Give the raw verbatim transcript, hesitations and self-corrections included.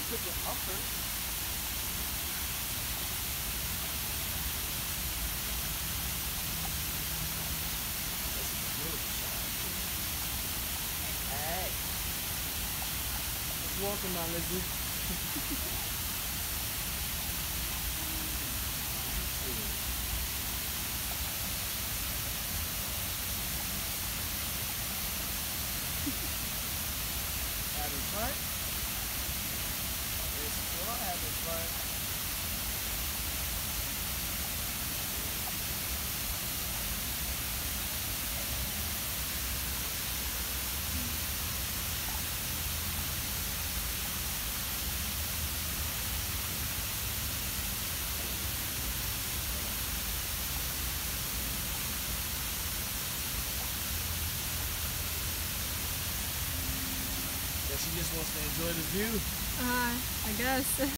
put the upper. Hey. Let's walk on, Lizzie. Having fun? It's still having fun. She just wants to enjoy the view. Uh, I guess.